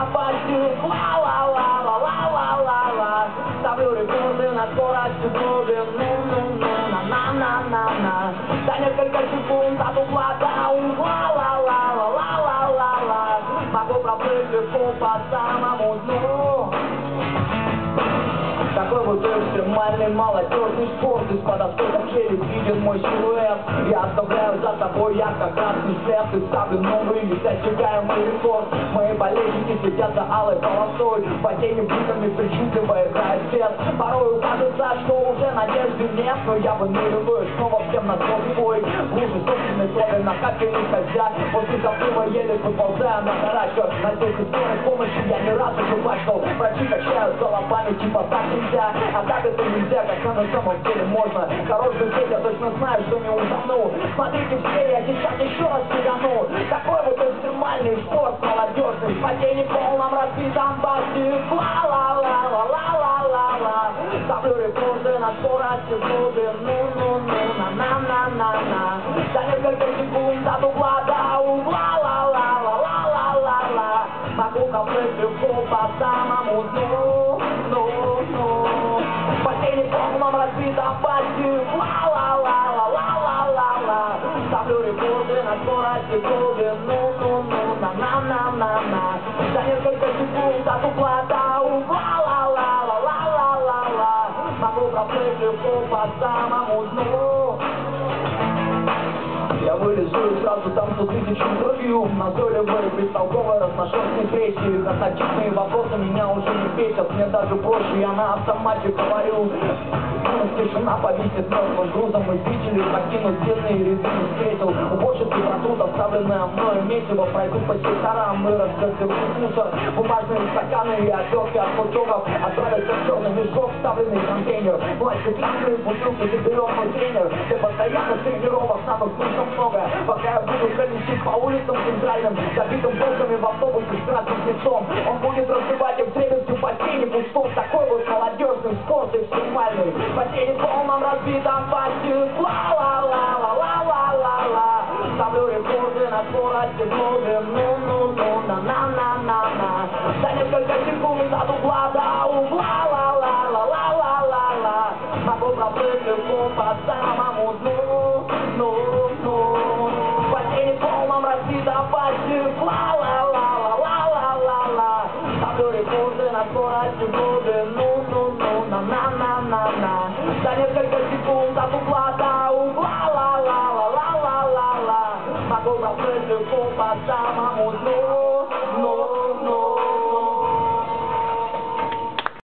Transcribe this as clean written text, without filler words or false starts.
опасен. Ла-ла-ла-ла-ла-ла-ла-ла. Ставлю рекорды на скорости глубин. Ну-ну-ну-на-на-на-на-на. За несколько секунд от угла до угла. Ла-ла-ла-ла-ла-ла-ла. Могу проплыть легко по самому дну. Такой вот экстремальный молодежный спорт. Из-под осколков челюсть виден мой силуэт. Я оставляю за собой ярко-красный след и ставлю новый несдосягаемый рекорд. Мои болельщики следят за алой полосой. По тени бутами причудливо играет свет. Порою кажется, что уже надежды нет, но я выныриваю снова всем на свой бой. В луже собственной крови накапливаю хозяй. После заплыва еле выползаю на гора. Черт, на тех скорой помощи я не раз уже бачил. Врачи качают головами, типа так нельзя. А так это нельзя, как на самом деле можно. Хороший день, я точно знаю, что не утону. Смотрите все, я сейчас еще раз сигану. Такой вот экстремальный спорт молодежный. В падении полном разбитом басе. Ла-ла-ла-ла-ла-ла-ла. Ставлю рекорды на скорости глубин. Ну-ну-ну-на-на-на-на-на. За несколько секунд от угла до угла. Ла-ла-ла-ла-ла-ла-ла. Могу проплыть легко по самому дну. В полном разбитом басе. Ла-ла-ла-ла-ла-ла-ла-ла. Ставлю рекорды на скорости глубин. Ну-ну-ну-на-на-на-на-на. За несколько секунд от угла до угла. Ла-ла-ла-ла-ла-ла-ла. Могу проплыть легко по самому дну. Я вылезу и сразу там 100 тысяч интервью. Назойливые, бестолковые, разношерстные пресси. Красочные вопросы меня уже не бесят. Мне даже проще, я на автомате говорю. Тишина повисит мертвым грузом. И зрители покинут бедные ряды встретил. Уборщицы протрут оставленное мною месиво. Пройдут по секторам и расконсервируют мусор. Бумажные стаканы и отвертки от хот-догов отправятся в черный мешок, вставленный контейнер. Пластиковые бутылки заберет мой тренер. Для постоянных тренировок навык слишком много. Пока я буду колесить по улицам центральным, забитым полками в автобусе с красным лицом, он будет разбивать им требования по тени пустов. Такой вот молодежный спорт экстремальный. По тени полном разбитом басе. Ла-ла-ла-ла-ла-ла-ла-ла. Ставлю рекорды на скорости глубин. Ну-ну-ну-на-на-на-на-на. За несколько секунд от угла до угла.